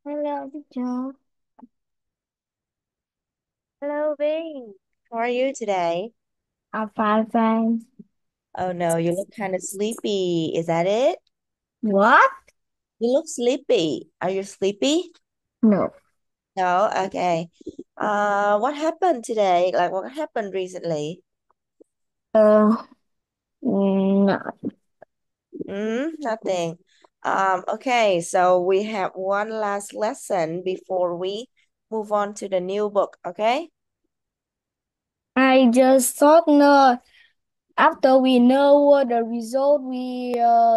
Hello, teacher. Hello, Vinh. How are you today? I'm fine, thanks. Oh no, you look kind of sleepy. Is that it? What? You look sleepy. Are you sleepy? No. No? Okay. What happened today? Like what happened recently? Uh, no. Nothing. Okay, so we have one last lesson before we move on to the new book, okay? I just thought no. After we know what the result, we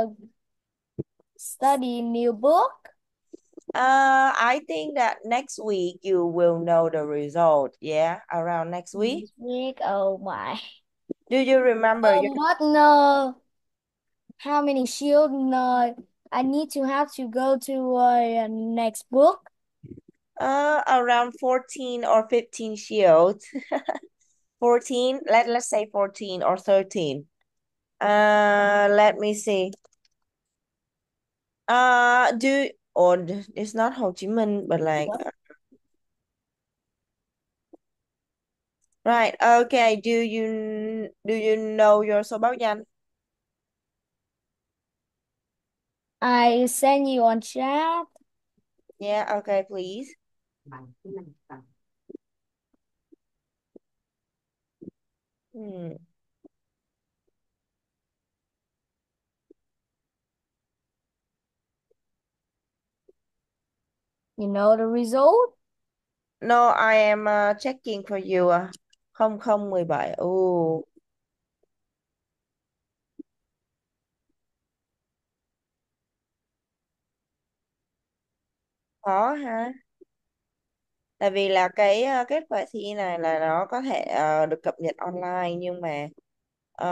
study new book I think that next week you will know the result. Yeah, around next week. this week. Oh my. Do you remember your But no. How many shield? No. I need to have to go to next book. Around 14 or 15 shields. 14, let's say 14 or 13. Let me see. Do or it's not Ho Chi Minh, but like What? right. Okay, do you know your số báo danh? I send you on chat. Yeah, okay, please. Hmm. You know the result? No, I am checking for you. 0017. Ồ, khó ha. Tại vì là cái kết quả thi này là nó có thể được cập nhật online nhưng mà ờ,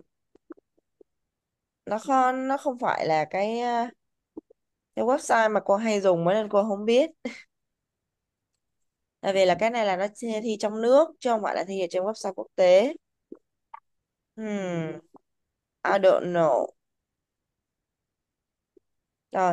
nó không phải là cái website mà cô hay dùng mới nên cô không biết. Tại vì là cái này là nó thi trong nước chứ không phải là thi ở trên website quốc tế. Hmm, I don't know. Rồi.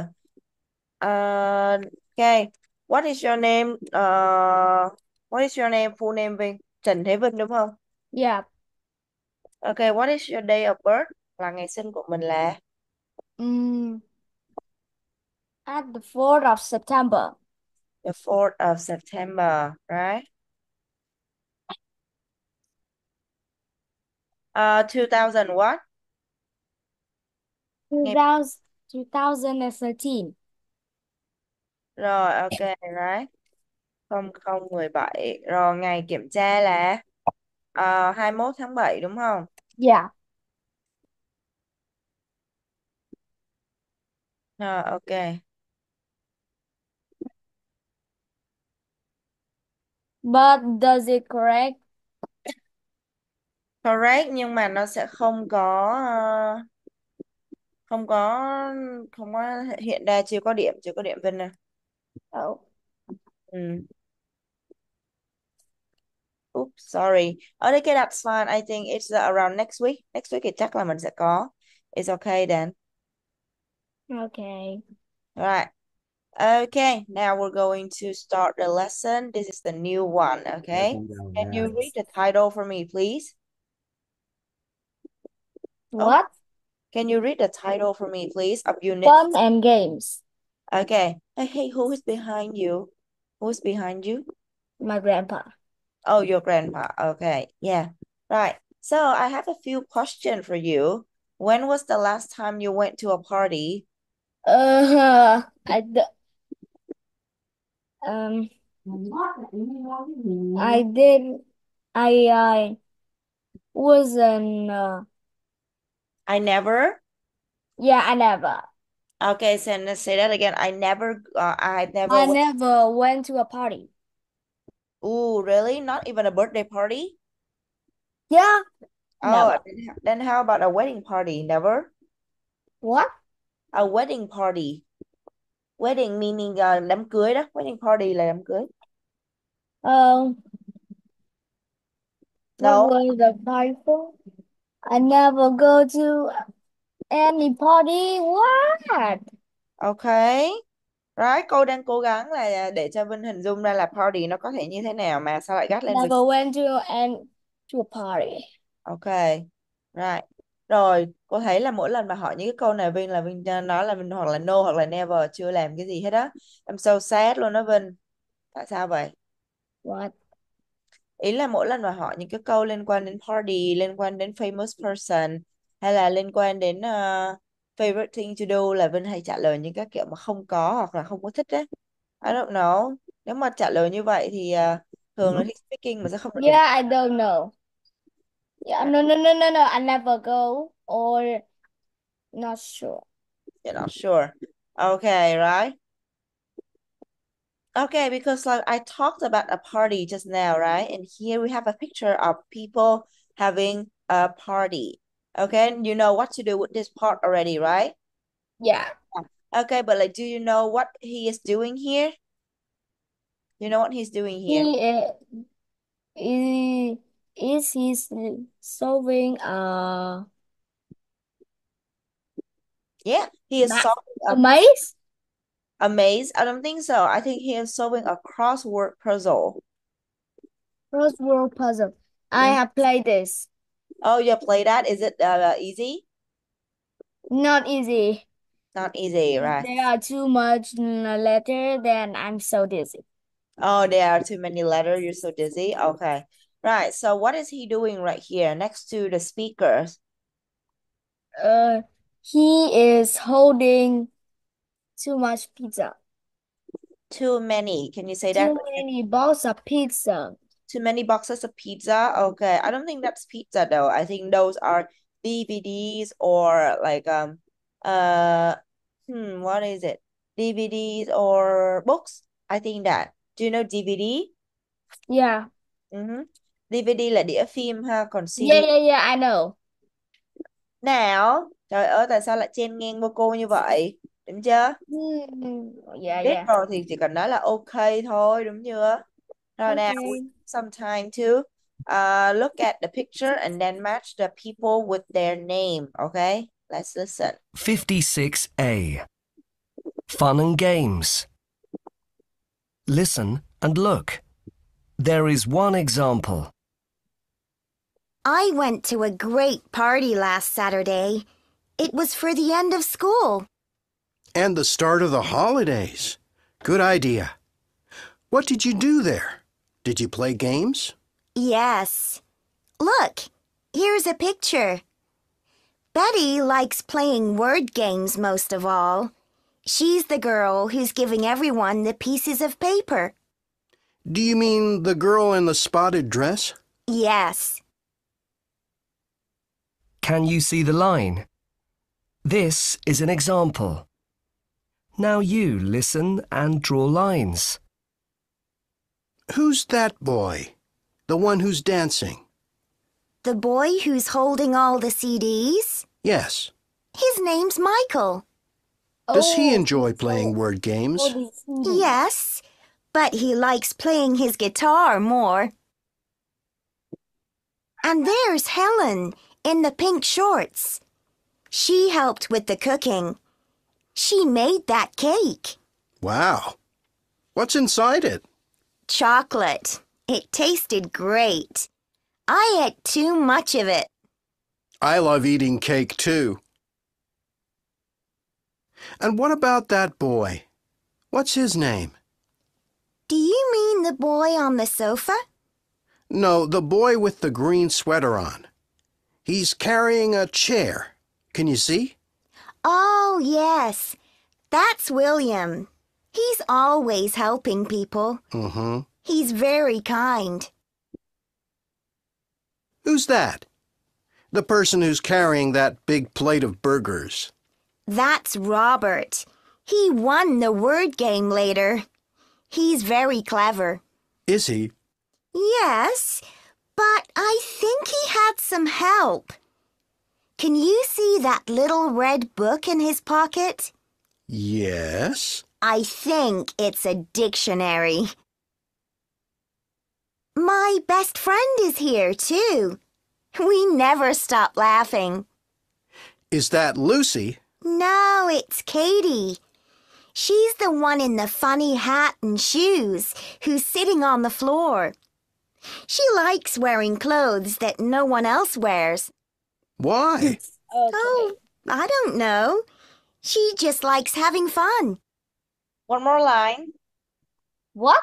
Okay. What is your name? What is your name? Full name Vinh. Trần Thế Vinh đúng không? Yeah. Okay, what is your day of birth? Là ngày sinh của mình là Mm, at the 4th of September. the 4th of September, right? 2000 what? Ngày 2000, 2013. rồi, ok, right. 0017. Rồi ngày kiểm tra là 21 tháng 7 đúng không? Yeah. Rồi, ok. But does it correct? Correct nhưng mà nó sẽ không có không có hiện ra chưa có điểm Vinh nè. Oh, Ừ. Oops, sorry. Okay, that's fine. I think it's around next week. Next week thì chắc là mình sẽ có. It's okay then. okay. Right. Okay, now we're going to start the lesson. This is the new one, okay? Can you read the title for me, please? Oh, What? can you read the title for me, please, of Unit? Fun and games. Okay. Hey, who is behind you? Who's behind you? My grandpa. Oh, your grandpa. Okay, yeah. Right. So I have a few questions for you. When was the last time you went to a party? Uh, I, d- um, I did, I was in, I never. yeah, I never. Okay, so let's say that again. I never I went. never went to a party. Ooh, really? Not even a birthday party? Yeah, Oh, never. then how about a wedding party? Never? What? A wedding party. Wedding meaning đám cưới đó. Wedding party là đám cưới. Um, what No. was the party for? I never go to any party. What? Okay. Right, cô đang cố gắng là để cho Vinh hình dung ra là party nó có thể như thế nào mà sao lại gắt lên Vinh. Never went to a party. Ok, right. Rồi, cô thấy là mỗi lần mà hỏi những cái câu này Vinh là Vinh nói là Vinh hoặc là no hoặc là never chưa làm cái gì hết á. I'm so sad luôn đó Vinh. Tại sao vậy? What? Ý là mỗi lần mà hỏi những cái câu liên quan đến party, liên quan đến famous person hay là liên quan đến favorite thing to do là Vinh hay trả lời những cái kiểu mà không có hoặc là không có thích đấy. I don't know. Nếu mà trả lời như vậy thì thường là khi speaking mà sẽ không được điểm. Yeah, I don't know. Yeah, no, no, no, no, no. I never go or not sure. You're not sure. Okay, right? Okay, because like I talked about a party just now, right? And here we have a picture of people having a party. Okay, and you know what to do with this part already, right? Yeah. Okay, but like, do you know what he is doing here? You know what he's doing here? He is he's solving Yeah, he is math solving a maze a maze. I don't think so. I think he is solving a crossword puzzle. crossword puzzle. I Mm. have played this. Oh, you play that? Is it easy? Not easy. Not easy, right? There are too much letter, then I'm so dizzy. Oh, there are too many letters. You're so dizzy. Okay. Right. So what is he doing right here next to the speakers? Uh, he is holding too much pizza. Too many. Can you say that? Too many balls of pizza. Too many boxes of pizza? Okay. I don't think that's pizza though. I think those are DVDs or like uh what is it? DVDs or books? I think that. Do you know DVD? Yeah. Uh-huh. DVD là đĩa phim ha, còn Yeah, CD yeah, yeah, I know. nào. Trời ơi tại sao lại chen ngang vô cô như vậy? Đúng chưa? Yeah, Biết yeah. rồi thì chỉ cần nói là ok thôi, đúng chưa? Rồi now we Okay. have some time to look at the picture and then match the people with their name. Okay, let's listen. 56A. Fun and games. Listen and look. There is one example. I went to a great party last Saturday. It was for the end of school. And the start of the holidays. Good idea. What did you do there? Did you play games? Yes. Look, here's a picture. Betty likes playing word games most of all. She's the girl who's giving everyone the pieces of paper. Do you mean the girl in the spotted dress? Yes. Can you see the line? This is an example. Now you listen and draw lines. Who's that boy? The one who's dancing? The boy who's holding all the CDs? Yes. His name's Michael. Does he Oh, enjoy playing word games? Yes, but he likes playing his guitar more. And there's Helen in the pink shorts. She helped with the cooking. She made that cake. Wow. What's inside it? Chocolate. It tasted great. I ate too much of it. I love eating cake too. And what about that boy? What's his name? Do you mean the boy on the sofa? No, the boy with the green sweater on. He's carrying a chair. Can you see? Oh, yes. That's William. He's always helping people. Mm-hmm. He's very kind. Who's that? The person who's carrying that big plate of burgers. That's Robert. He won the word game later. He's very clever. Is he? Yes, but I think he had some help. Can you see that little red book in his pocket? Yes. I think it's a dictionary. My best friend is here, too. We never stop laughing. Is that Lucy? No, it's Katie. She's the one in the funny hat and shoes who's sitting on the floor. She likes wearing clothes that no one else wears. Why? Okay. Oh, I don't know. She just likes having fun. One more line. What?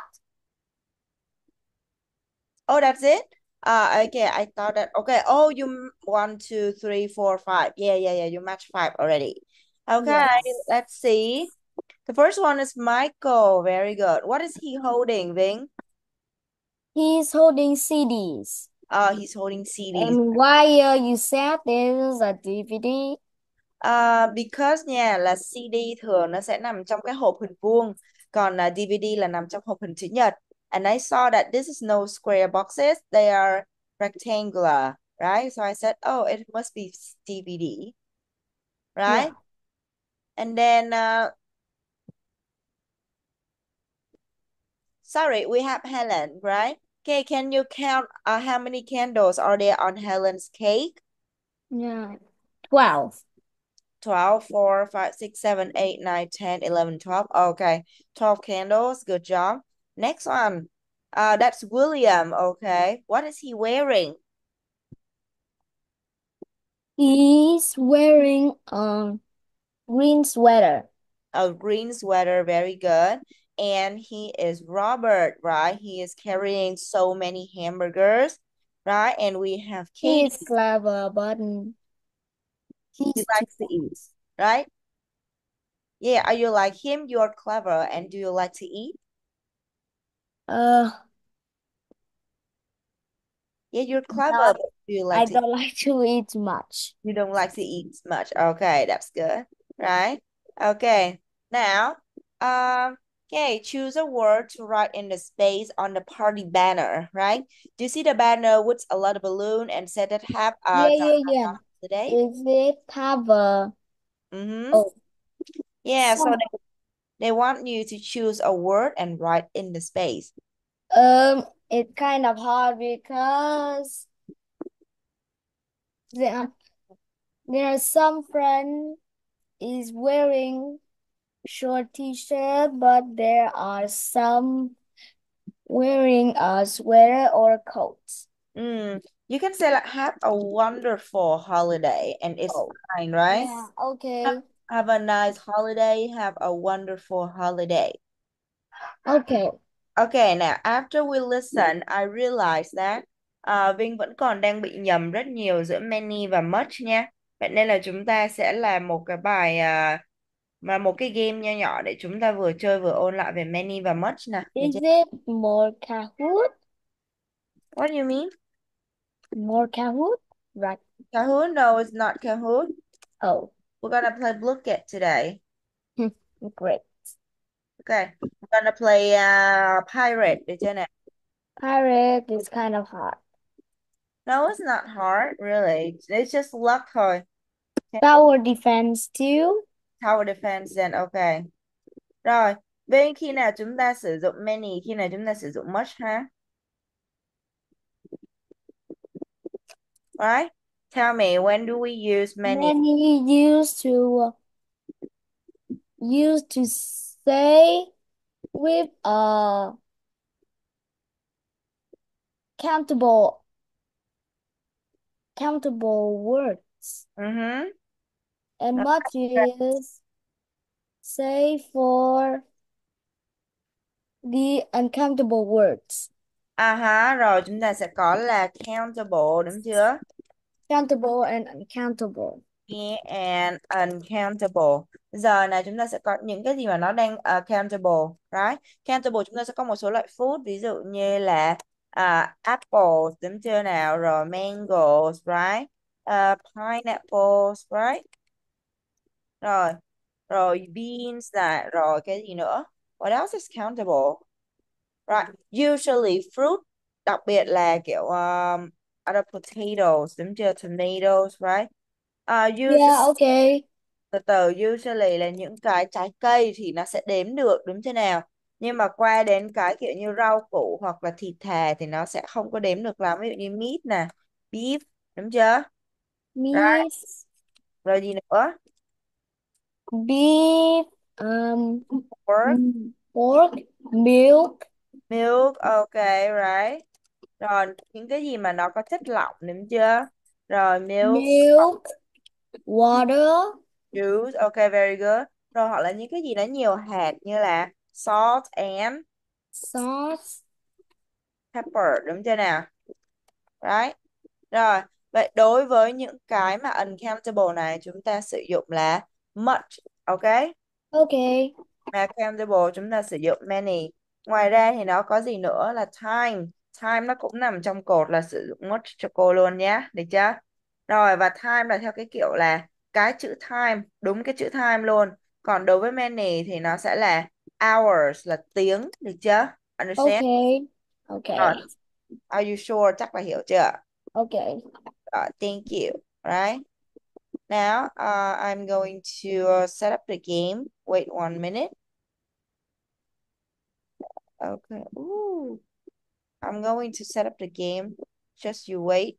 Oh, that's it? Okay, I thought that. Okay, oh, you 1, 2, 3, 4, 5. Yeah, you match 5 already. Okay, Yes. let's see. The first one is Michael. Very good. What is he holding, Ving? He's holding CDs. He's holding CDs. And why you said this is a DVD? Because nha là CD thường nó sẽ nằm trong cái hộp hình vuông, còn DVD là nằm trong hộp hình chữ nhật. And I saw that this is no square boxes, they are rectangular, right? So I said, oh, it must be DVD, Yeah. right? And then, sorry, we have Helen, right? Okay, can you count how many candles are there on Helen's cake? Yeah. 12. 12, 4, 5, 6, 7, 8, 9, 10, 11, 12. Okay, 12 candles. Good job. Next one. That's William. Okay. What is he wearing? He's wearing a green sweater. A green sweater. Very good. And he is Robert, right? He is carrying so many hamburgers, right? And we have Katie. He's clever, but He he's too likes to eat, right? Yeah. Are you like him? You're clever. And do you like to eat? uh Yeah, you're clever, not but do you I like to don't like to eat much. You don't like to eat much. Okay, that's good. Right? Okay. Now, okay, choose a word to write in the space on the party banner, right? Do you see the banner with a lot of balloon and said that have Yeah. today? Is it have a Mm-hmm. oh Yeah, so some they want you to choose a word and write in the space. it's kind of hard because there there are some friend is wearing short t-shirt, but there are some wearing a sweater or coat. You can say like have a wonderful holiday and it's Oh, fine, right? yeah, okay. Have a nice holiday. Have a wonderful holiday. Okay. Okay, now after we listen, I realize that Vinh vẫn còn đang bị nhầm rất nhiều giữa many và much nha. Vậy nên là chúng ta sẽ làm một cái bài và một cái game nho nhỏ để chúng ta vừa chơi vừa ôn lại về many và much nè. Được Is chưa? it more Kahoot? What do you mean? More Kahoot? Right. Kahoot? No, it's not Kahoot. Oh, We're gonna play Blooket today. great. Okay, we're gonna play Pirate. Được chưa nè? Pirate is kind of hard. No, it's not hard, really. It's just luck thôi. Tower defense too. Tower defense then, okay. Rồi, bên khi nào chúng ta sử dụng many, khi nào chúng ta sử dụng much ha? Right? Tell me, when do we use many? Many used to say with countable countable words. Mm-hmm. And much is say for the uncountable words. Rồi chúng ta sẽ có là countable, đúng chưa? Countable and uncountable. Yeah, and uncountable. Giờ này chúng ta sẽ có những cái gì mà nó đang countable, right? Countable chúng ta sẽ có một số loại food, ví dụ như là apples, đúng chưa nào? Rồi mangoes, right? Pineapples, right? Rồi, rồi beans này, rồi cái gì nữa? What else is countable? Right, usually fruit, đặc biệt là kiểu other potatoes, đúng chưa? Tomatoes, right? Usually, Yeah, okay. từ từ, usually là những cái trái cây thì nó sẽ đếm được, đúng chưa nào? Nhưng mà qua đến cái kiểu như rau củ hoặc là thịt thà thì nó sẽ không có đếm được lắm. Ví dụ như meat nè, beef, đúng chưa? Right. Meat, Rồi gì nữa? beef, Um, Pork, pork, milk, milk, ok, right. Rồi, những cái gì mà nó có chất lỏng, đúng chưa? Rồi, milk, milk, water, juice, ok, very good. Rồi, hoặc là những cái gì nó nhiều hạt như là salt and sauce. pepper, đúng chưa nào? Right. Rồi, vậy đối với những cái mà uncountable này chúng ta sử dụng là much, ok? Okay. Mà countable chúng ta sử dụng many. Ngoài ra thì nó có gì nữa là time. Time nó cũng nằm trong cột là sử dụng much cho cô luôn nhé, được chưa? Rồi và time là theo cái kiểu là cái chữ time, đúng cái chữ time luôn. Còn đối với many thì nó sẽ là hours là tiếng, được chưa? Understand? Okay. Rồi, Okay. are you sure? Chắc là hiểu chưa? Okay. Thank you. Right. Now, I'm going to set up the game. Wait 1 minute. Okay. Ooh. I'm going to set up the game. Just you wait.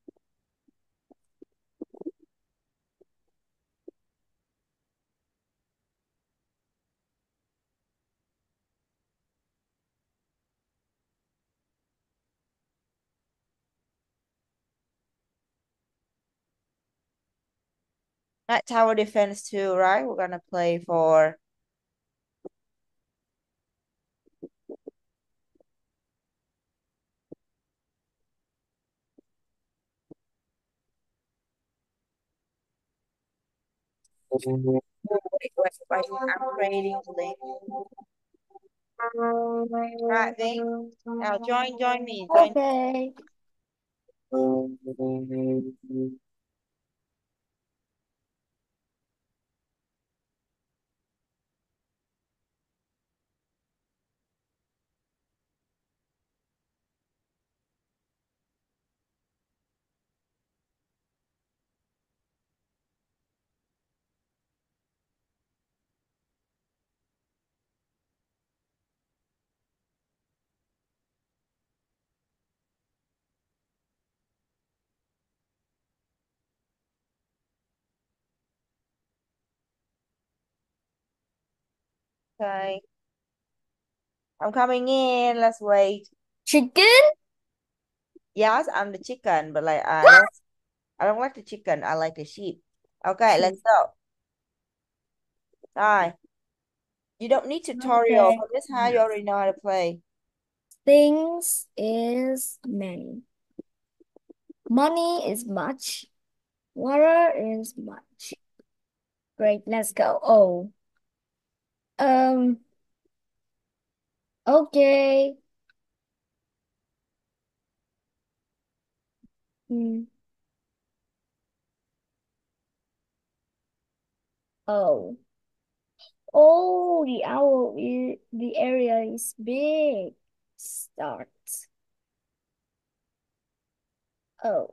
Not tower defense too, right? We're gonna play for wait, I'm creating the link. Right, Vin. Now join me. Join. Okay. Okay. I'm coming in. Let's wait. Chicken? Yes, I'm the chicken, but like I don't like the chicken. I like the sheep. Okay, let's Sheep. go. Rồi. You don't need tutorial Okay. for this, huh? You already know how to play. Things is many. Money is much. Water is much. Great, let's go. Oh. Um, okay. Hmm. Oh. Oh, the area is big. Start. Oh.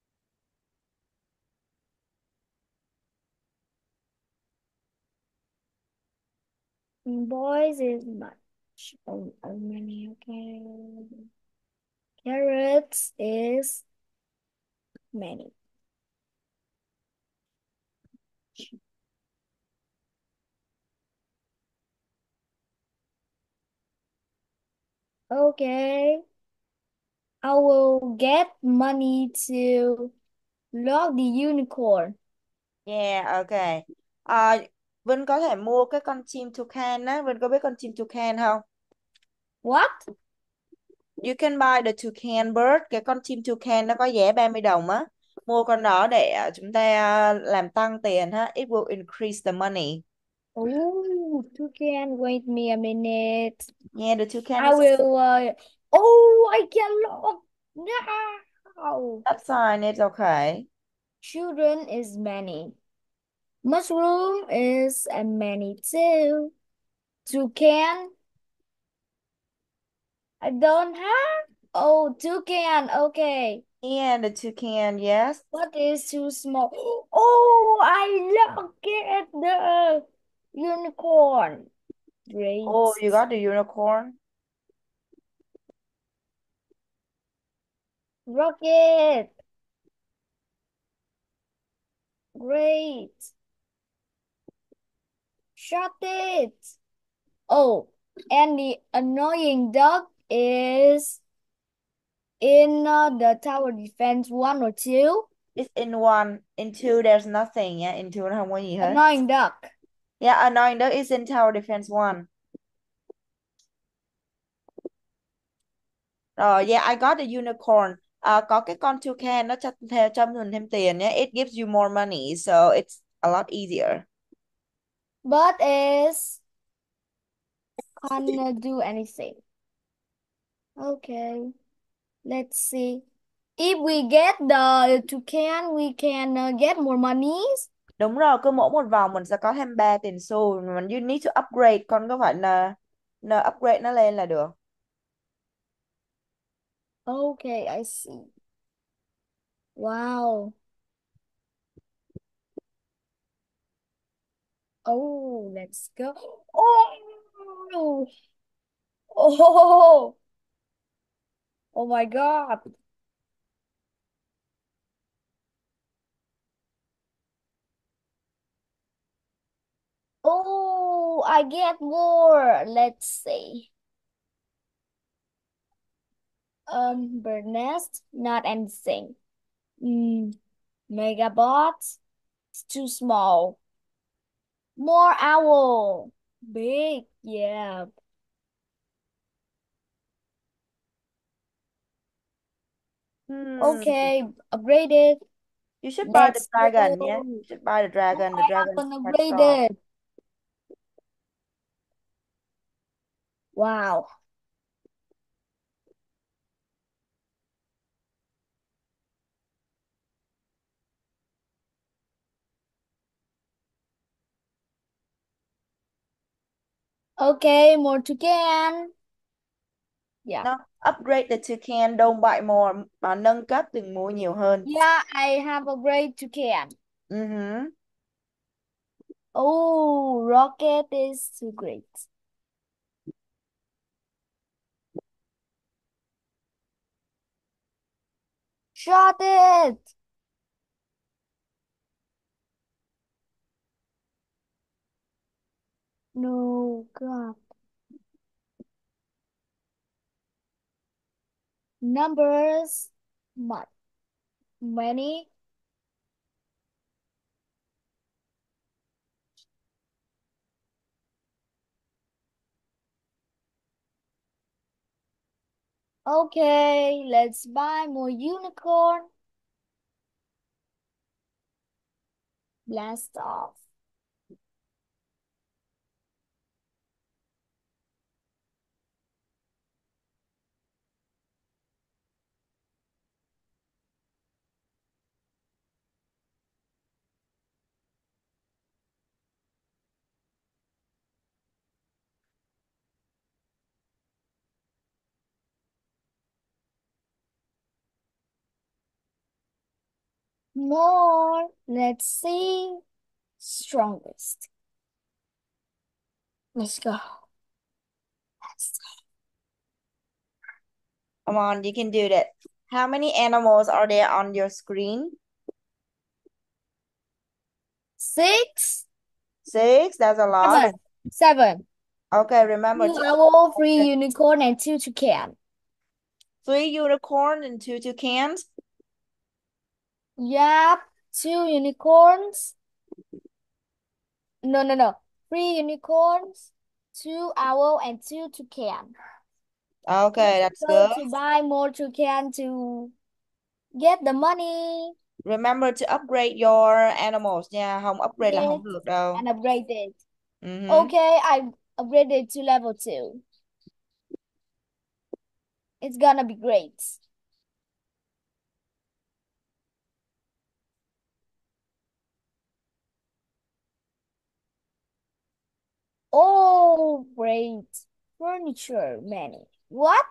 Boys is much. Oh, many, okay. Carrots is many. Okay. I will get money to log the unicorn. Yeah, okay. À, Vinh có thể mua cái con chim toucan á. Vinh có biết con chim toucan không? What? You can buy the toucan bird. Cái con chim toucan nó có giá 30 đồng á. Mua con đó để chúng ta làm tăng tiền ha. It will increase the money. Oh, toucan, wait me a minute. Yeah, the toucan I is will, oh, I can log now. that's fine. It's okay. Children is many. Mushroom is a many too. Toucan, I don't have. Oh, toucan, okay. Yeah, the toucan, yes. What is too small? Oh, I look at the unicorn. Great. Oh, you got the unicorn? Rocket. Great. Shut it. Oh, and the annoying dog is in the tower defense 1 or 2. It's in one, in two there's nothing nha. In two nó không có gì hết. Annoying duck. Yeah, annoying dog is in tower defense one. Rồi, yeah, I got a unicorn. Có cái con toucan nó cho mình thêm tiền nhé. It gives you more money, so it's a lot easier. But is can't do anything. Okay, let's see. If we get the toucan, we can get more monies. Đúng rồi, cứ mỗi một vòng mình sẽ có thêm 3 tiền xu. Mình you need to upgrade, con có phải là upgrade nó lên là được. Okay, I see. Wow. Oh, let's go. Oh, oh, oh my God. Oh, I get more. Let's see. Bird nest, not anything. Megabots, it's too small. More owl. Big, yeah. Okay, upgraded. You should buy the Let's dragon go. nhé. You should buy the dragon. The I dragon is haven't quite strong. upgraded. Wow. Okay, more toucan. Yeah. No, upgrade the toucan, don't buy more. Mà nâng cấp từng mua nhiều hơn. Yeah, I have upgraded toucan. Mhm. Oh, rocket is too great. Shot it. No, God. Numbers, what? Many. Okay, let's buy more unicorn. Blast off. More. Let's see. Strongest. Let's go. Let's go. Come on, you can do that. How many animals are there on your screen? 6. 6, that's a lot. 7. 7. Okay, remember 2 to owl, 3 unicorn, and 2 toucan. 3 unicorn and 2 toucans. Yep, 2 unicorns. No. 3 unicorns, 2 owl, and 2 toucan. Okay, that's Go good. to buy more toucan to get the money. Remember to upgrade your animals nha, không upgrade là Yes, không được đâu. and upgrade it. Mhm. Okay, I upgraded to level 2. It's gonna be great. Oh, great. Furniture, many. What?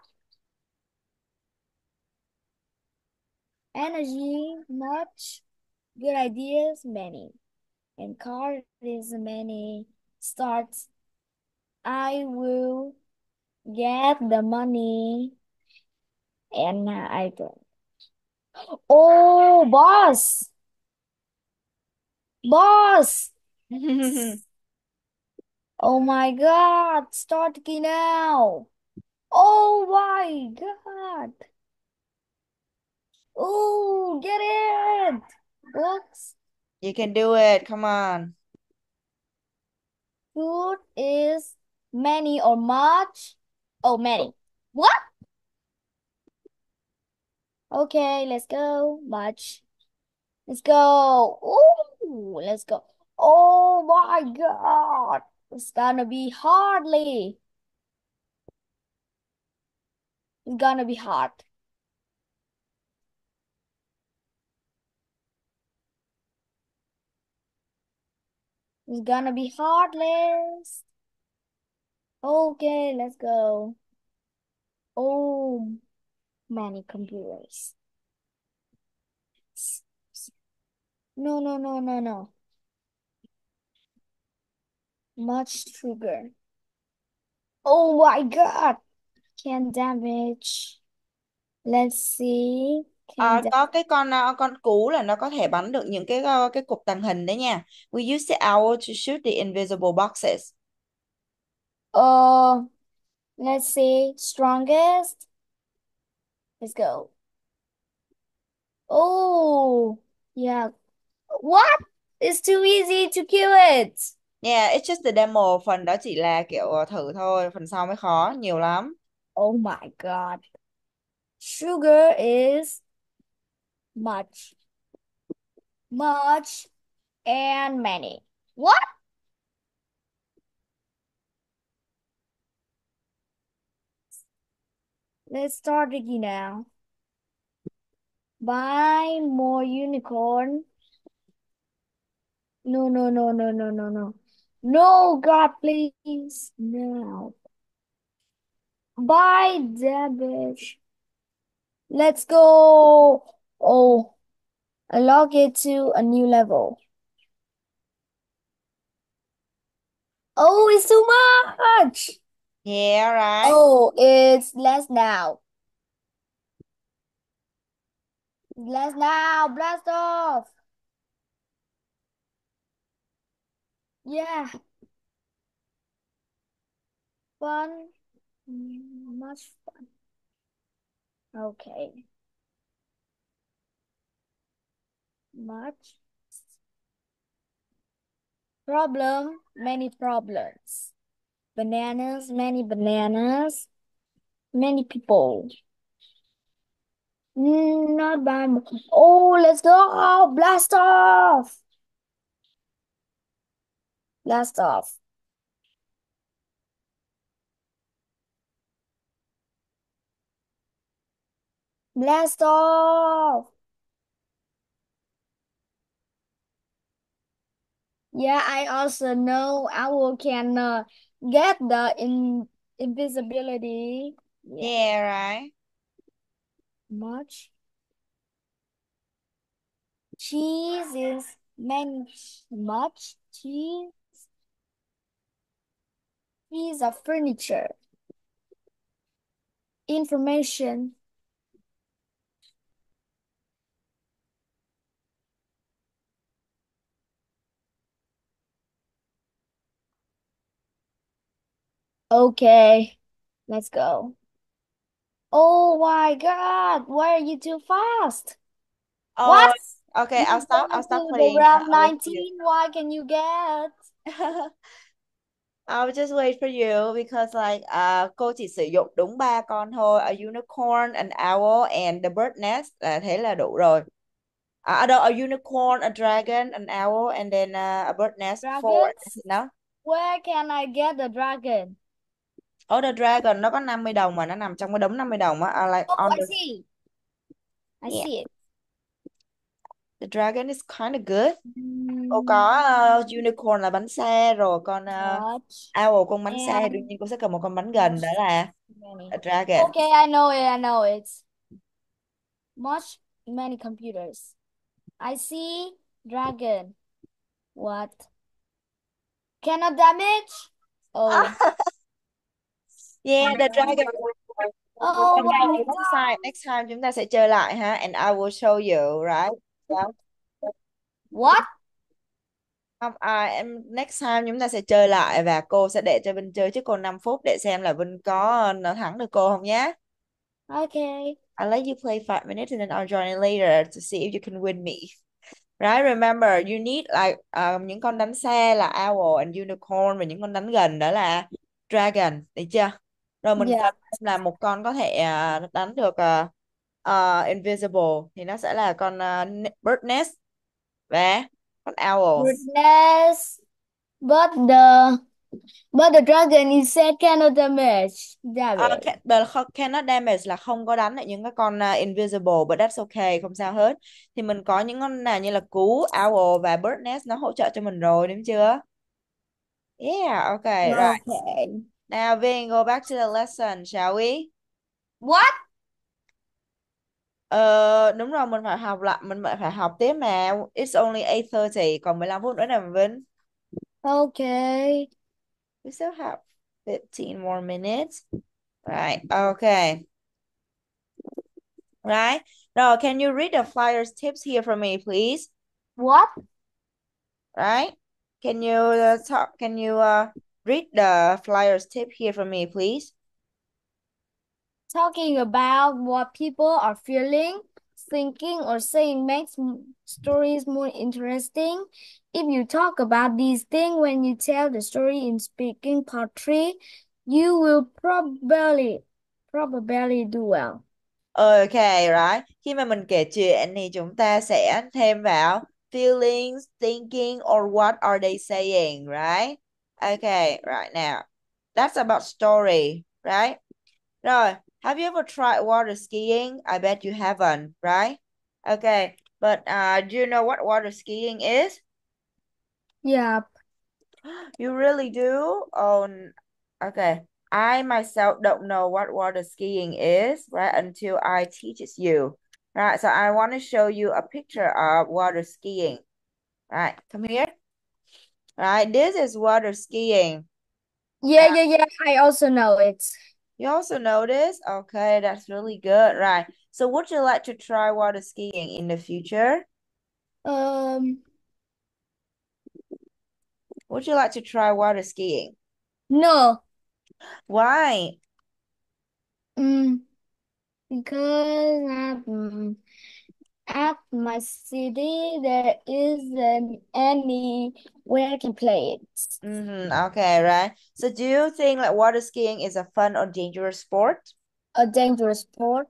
Energy, much. Good ideas, many. And card is many. Starts. I will get the money and I don't. Oh, boss. Boss. Oh my God, start again now. Oh my God. Oh, get it. Books. You can do it. Come on. Food is many or much? Oh, many. What? Okay, let's go. Much. Let's go. Ooh, let's go. Oh my God. It's gonna be hardly. It's gonna be hard. It's gonna be heartless. Okay, let's go. Oh, many computers. No, no, no, no, no. Much sugar. Oh my God. Can damage. Let's see. Can À, damage. có cái con cú là nó có thể bắn được những cái cục tàng hình đấy nha. We use the owl to shoot the invisible boxes. Uh, let's see. Strongest. Let's go. Oh, yeah. What? It's too easy to kill it. Yeah, it's just the demo. Phần đó chỉ là kiểu thử thôi. Phần sau mới khó, nhiều lắm. Oh my God. Sugar is much, much, and many. What? Let's start again now. Buy more unicorn. No, no, no, no, no, no, no. No, God, please. No. Buy damage. Let's go. Oh, unlock it to a new level. Oh, it's too much. Yeah, right. Oh, it's less now. Less now. Blast off. Yeah. Fun. Much fun. Okay. Much. Problem. Many problems. Bananas. Many bananas. Many people. Not bad. Oh, let's go. Blast off. Blast off. Blast off. Yeah, I also know owl can get the invisibility. Yeah, Yeah, right. much. Cheese is many. Much cheese. Piece of furniture. Information. Okay, let's go. Oh my God, why are you too fast? Oh, What? okay, You I'll go stop. I'll stop to the playing. round I'll wait for you. 19. Why can you get? I'll just wait for you because cô chỉ sử dụng đúng ba con thôi. A unicorn, an owl and the bird nest là thế là đủ rồi. Đâu, a unicorn, a dragon, an owl and then a bird nest, four. Dragons? Đó. Where can I get the dragon? The dragon nó có 50 đồng mà nó nằm trong cái đống 50 đồng á. Like Oh, on I the see. I yeah, see it. the dragon is kind of good. Cô Mm, có unicorn là bánh xe rồi con much owl con bánh xe, đương and nhiên cô sẽ cần một con bánh gần much đó là many. a dragon. Okay, I know it. I know it. Much many computers. I see dragon. What? Cannot damage? Oh. Yeah, the dragon. Oh my Next time chúng ta sẽ chơi lại ha, and I will show you, right? Yeah. What? Không, em next time chúng ta sẽ chơi lại và cô sẽ để cho Vinh chơi trước cô 5 phút để xem là Vinh có nó thắng được cô không nhé. Okay. I'll let you play 5 minutes and then I'll join in later to see if you can win me. Right, remember you need like những con đánh xe là owl and unicorn và những con đánh gần đó là dragon, được chưa? Rồi mình Yeah. cần là một con có thể đánh được invisible thì nó sẽ là con bird nest và con owl. Goodness. But the dragon is said cannot damage. Cannot damage là không có đánh lại những cái con invisible, but that's okay, không sao hết. Thì mình có những con nào như là cú, owl và bird nest nó hỗ trợ cho mình rồi, đúng chưa? Yeah, okay, right. Okay. Now, Vin, go back to the lesson, shall we? What? Đúng rồi, mình phải học lại, mình phải học tiếp mà. It's only 8:30, còn 15 phút nữa nè, Vin. Okay. We still have 15 more minutes. Right, okay. Right. Now, can you read the flyer's tips here for me, please? What? Right? Can you read the flyer's tip here for me, please? Talking about what people are feeling, thinking, or saying makes stories more interesting. If you talk about these things when you tell the story in speaking poetry, you will probably do well. Okay, right. Khi mà mình kể chuyện thì chúng ta sẽ thêm vào feelings, thinking, or what are they saying, right? Okay, right now. That's about story, right? Rồi, have you ever tried water skiing? I bet you haven't, right? Okay, but do you know what water skiing is? Yeah. You really do? Oh, okay. I myself don't know what water skiing is, right? Until I teach it you. Right, so I want to show you a picture of water skiing. Right, come here. Right, this is water skiing. Yeah. I also know it. You also know this? Okay, that's really good. Right. So would you like to try water skiing in the future? Um, Would you like to try water skiing? no. Why? Mm, because at my city there isn't any where I can play it. Okay, right. So do you think like water skiing is a fun or dangerous sport? A dangerous sport.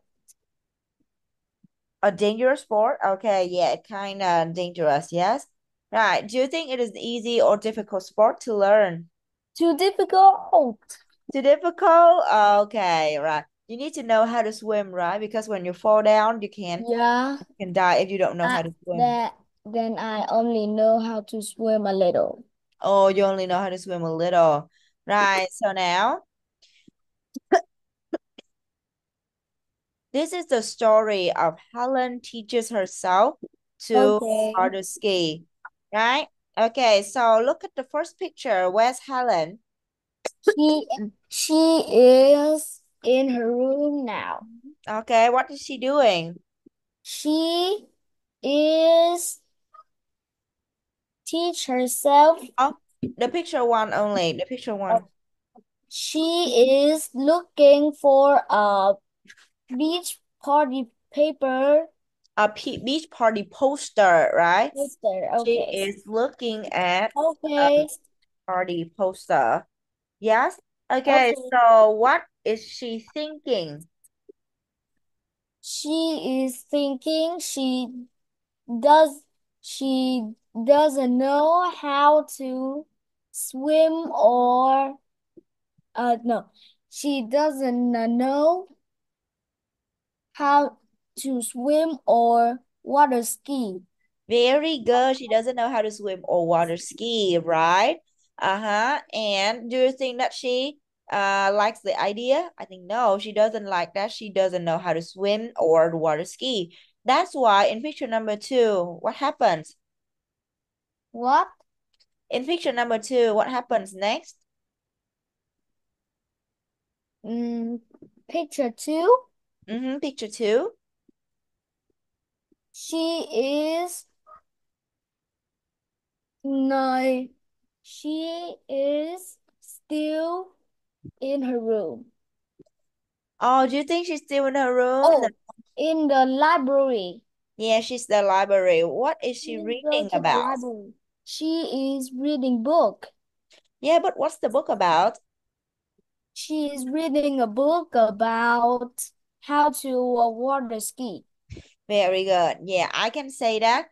A dangerous sport? Okay, yeah, kind of dangerous, yes. Right. Do you think it is easy or difficult sport to learn? Too difficult. Too difficult? Okay, right. You need to know how to swim, right? Because when you fall down, Yeah. you can die if you don't know how to swim. That then I only know how to swim a little. Oh, you only know how to swim a little. Right. So now, this is the story of Helen teaches herself to Okay. how to ski. Right? Okay, so look at the first picture. Where's Helen? She she is in her room now. Okay, what is she doing? She is teach herself. Oh, the picture one only. The picture one. She is looking for a beach party paper A beach party poster, right? poster. She Okay. is looking at a Okay. party poster. Yes. Okay, Okay. so what is she thinking? She is thinking does she doesn't know how to swim or no. She doesn't know how to swim or water ski. Very good. She doesn't know how to swim or water ski, right? Uh-huh. And do you think that she likes the idea? I think no, she doesn't like that. She doesn't know how to swim or water ski. That's why in picture number two, what happens? What? In picture number two, what happens next? Mm, picture two. Picture two. She is No, she is still in her room. Oh, do you think she's still in her room? Oh, in the library. Yeah, she's the library. What is she Please go reading to the about? library. She is reading book. Yeah, but what's the book about? She is reading a book about how to water ski. Very good. Yeah, I can say that.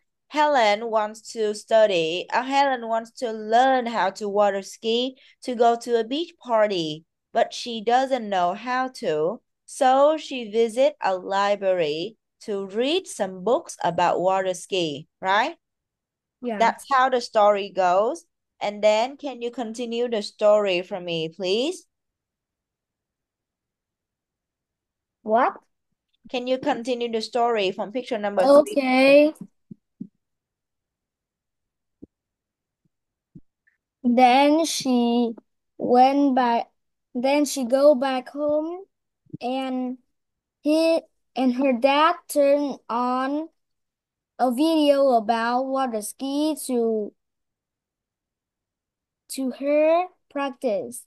Helen wants to learn how to water ski to go to a beach party, but she doesn't know how to. So she visit a library to read some books about water ski, right? Yeah. That's how the story goes. And then can you continue the story for me, please? What? Can you continue the story from picture number 3? Okay. Then she went back. Then she go back home, and he and her dad turned on a video about water ski to her practice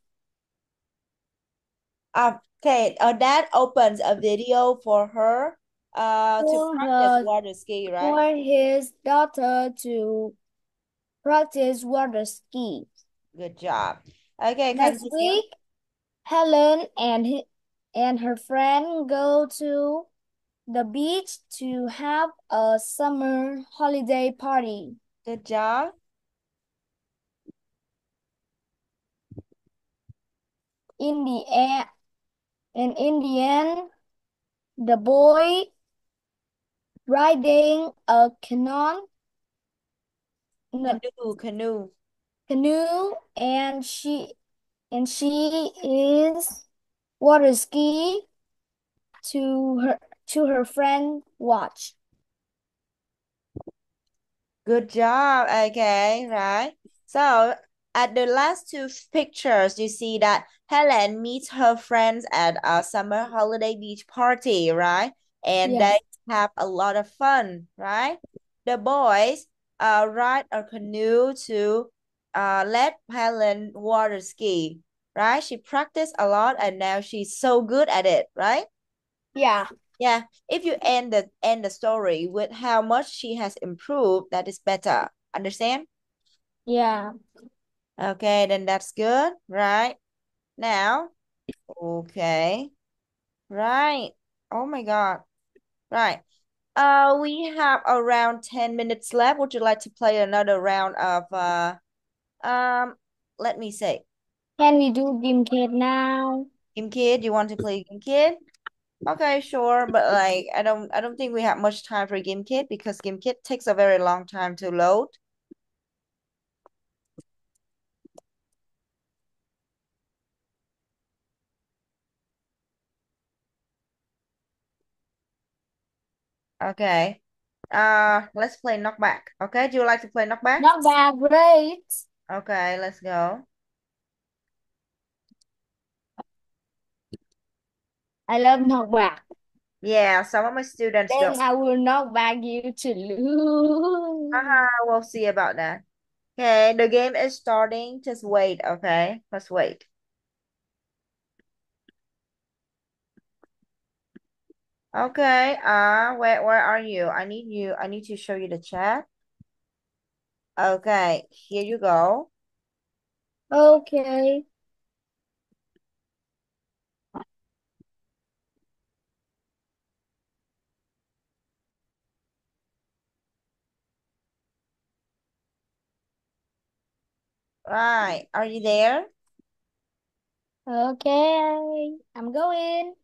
Okay, dad opens a video for her to for practice her water ski, right? for his daughter to practice water ski. Good job. Okay, Next continue. week, Helen and her friend go to the beach to have a summer holiday party. Good job. In the end, and in the end, the boy riding a no, Canoe. canoe, and she is water ski to her friend watch. Good job. Okay, right. So at the last two pictures, you see that Helen meets her friends at a summer holiday beach party, right? And they Yes. have a lot of fun, right? The boys ride a canoe to let Helen water ski, right? She practiced a lot and now she's so good at it, right? Yeah. Yeah, if you end the story with how much she has improved, that is better. Understand? Yeah. Okay, then that's good, right? Now, okay, right. Oh my God. Right. We have around 10 minutes left. Would you like to play another round of um let me say, Can we do game kid now? Game Kid? You want to play Game Kid? Okay, sure, but like I don't think we have much time for Game Kid because Game Kid takes a very long time to load. Okay. Let's play knockback. Okay, do you like to play knockback? Not bad, great. Okay, let's go. I love knockback. Yeah, some of my students don't. Then I will knock back you to lose. We'll see about that. Okay, the game is starting. Just wait, okay? Let's wait. Okay, where are you? I need to show you the chat. Okay, here you go. Okay. Right, are you there? Okay. I'm going.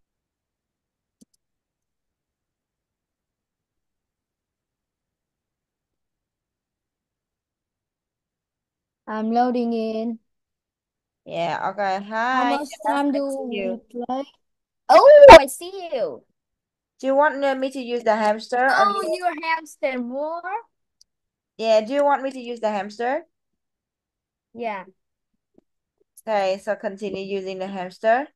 I'm loading in. Yeah, okay. How Hi, much nice time to do see we you. play? Oh, I see you. Do you want me to use the hamster or Oh, you're hamster more? yeah, do you want me to use the hamster? Yeah. Okay, so continue using the hamster.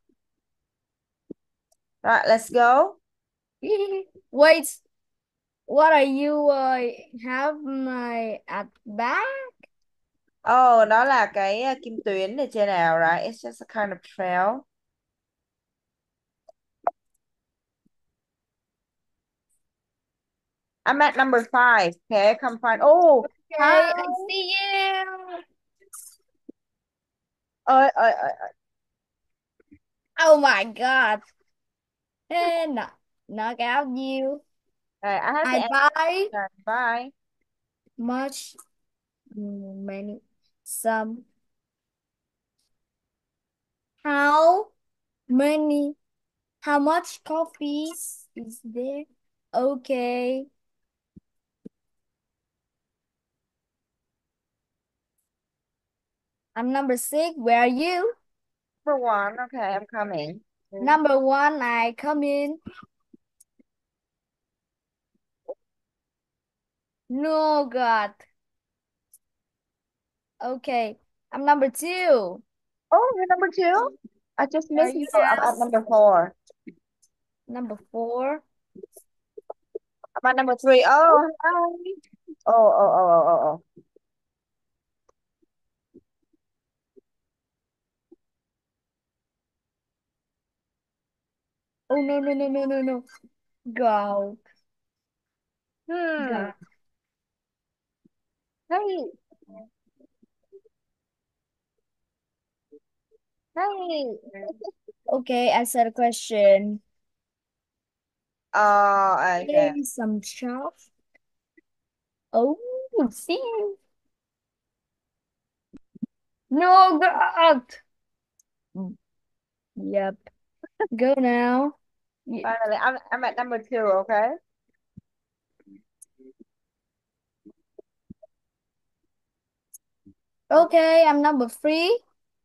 Right, let's go. Wait. What are you have my at back? Oh, nó là cái kim tuyến ở trên nào, right? It's just a kind of trail. I'm at number 5. Okay, come find. Oh, hi. Okay, I see you. Ơi, ơi, ơi, ơi. Oh my God. And knock out you. Okay, I have to I end. buy Bye. much, many, some. How many? How much coffees is there? Okay. I'm number 6. Where are you? Number 1. Okay, I'm coming. Number 1, I come in. No, God. Okay. I'm number 2. Oh, you're number 2? I just Where are missed you you. I'm now? at number 4. Number 4. I'm at number 3. Oh, hi. Oh, oh, oh, oh, oh, oh. Oh, no, no, no, no, no, no. Go. Hmm. Go. Hey, hey. Okay, answer the question. Oh, okay. Maybe some shop. Oh, see. No, God. Yep. Go now. Finally, I'm at number 2, okay? Okay, I'm number 3.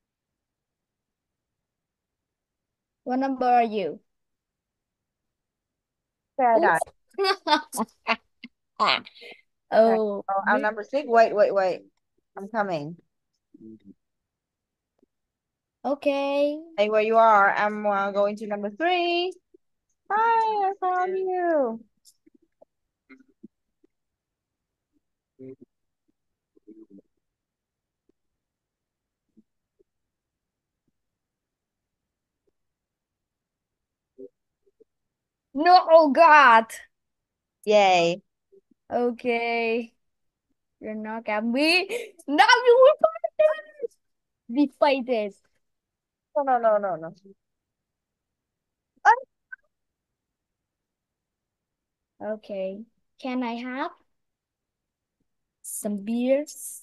What number are you? Okay, Oops. okay. Oh, Oh, I'm number 6. Wait, wait, wait. I'm coming. okay. Hey, where you are? I'm going to number 3. Hi, I found you. No, oh God. Yay. Okay. You're not gonna be. Now you will find it. Defeated. No, no, no, no, no. Okay. Can I have some beers?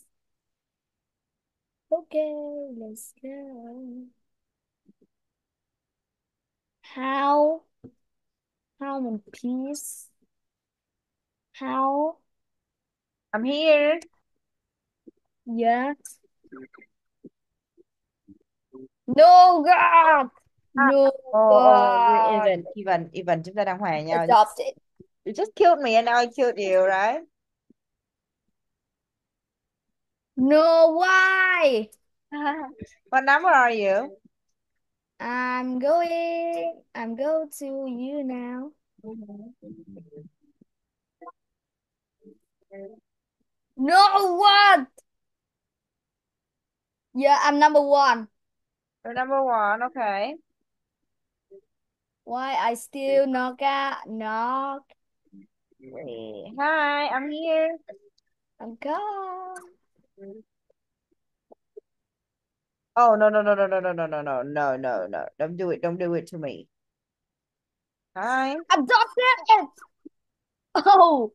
Okay, let's go. How? How many piece? How? I'm here. Yeah. No, God. Ah. No, Oh, oh, we're God. even, even, even. Chúng ta đang hòa nhau. Adopted. You just killed me and now I killed you, right? No, why? What number are you? I'm go to you now. No, what? Yeah, I'm number 1. You're number 1, okay. Why I still knock out? Knock. Hi, I'm here. I'm gone. Oh, no, no, no, no, no, no, no, no, no, no, no, no. Don't do it. Don't do it to me. Hi. Adopted. Oh,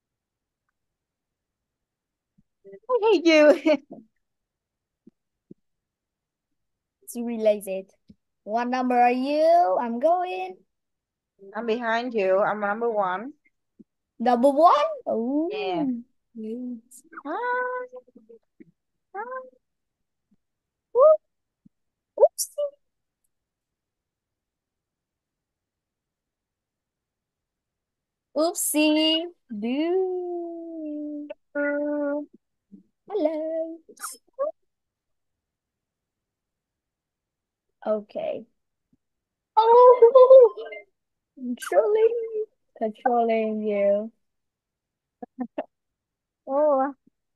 I hate you. it's related. What number are you? I'm going. I'm behind you. I'm number 1. Number 1? Yeah. Oh, yes. Hi. Hi. Whoop, oopsie. Oopsie. Boo. Hello. Okay. Oh, controlling you. Oh,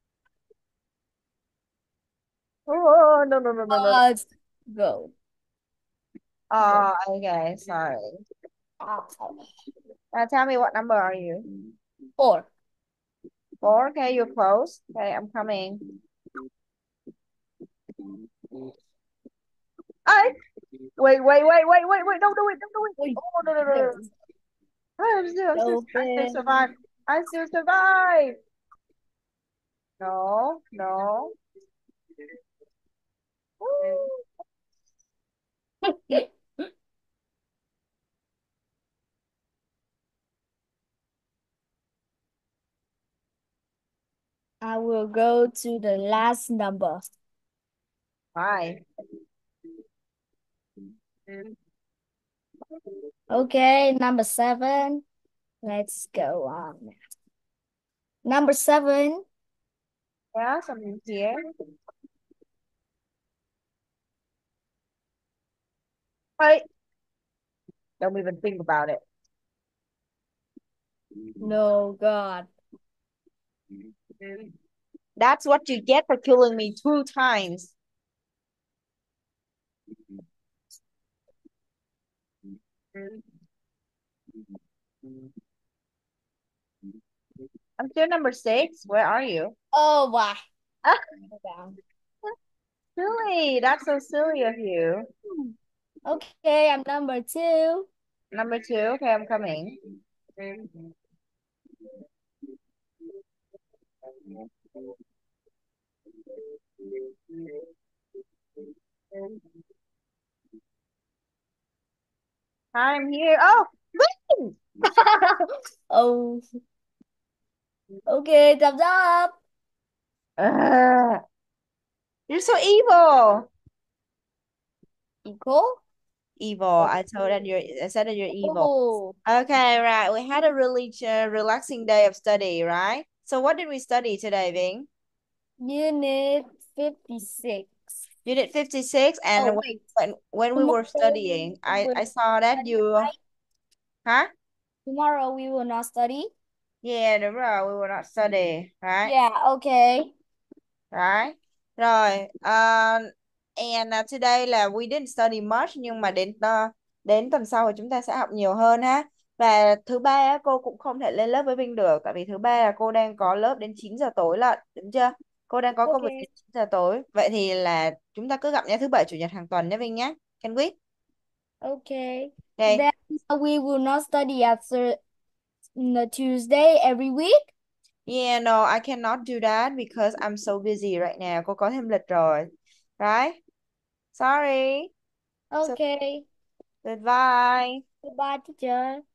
oh, no, no, no, no, no. Let's go. Oh, okay, sorry. Ah, Now tell me what number are you? 4. 4, okay, you're close. Okay, I'm coming. I wait, don't do it, don't do it. Ui, Oh, no, no, no, no. I still open. survive. I still survive. No, no. Ooh. I will go to the last number. Bye. Okay, number 7. Let's go on. Number 7. Yeah, something here. Wait. Don't even think about it. No, God. That's what you get for killing me 2 times. I'm still number 6. Where are you? Oh, wow. Ah, Down. silly. That's so silly of you. Okay, I'm number 2. Number 2. Okay, I'm coming. I'm here. Oh, wait! Oh, okay, thumbs up. Ugh, you're so evil. Equal? Evil. Oh, I said that you're evil. oh, Okay, right. We had a really relaxing day of study, right? So what did we study today, Ving? Unit 56. Unit 56, and Oh, wait. when we were Tomorrow studying, we will I saw that study, you, right? huh? Tomorrow we will not study. Yeah, đúng rồi, we were not study, right? Yeah, okay. Right. Rồi, and today là we didn't study much, nhưng mà đến tuần sau thì chúng ta sẽ học nhiều hơn ha. Và thứ ba á, cô cũng không thể lên lớp với Vinh được, tại vì thứ ba là cô đang có lớp đến 9 giờ tối lận, đúng chưa? Cô đang có công việc Okay. đến 9 giờ tối. Vậy thì là chúng ta cứ gặp nhau thứ bảy chủ nhật hàng tuần nhé Vinh nhé. Can we? Okay. Okay. Then we will not study after the Tuesday every week. Yeah, no, I cannot do that because I'm so busy right now. Cô có thêm lịch rồi. Right? Sorry. So, Okay. goodbye. Goodbye, teacher.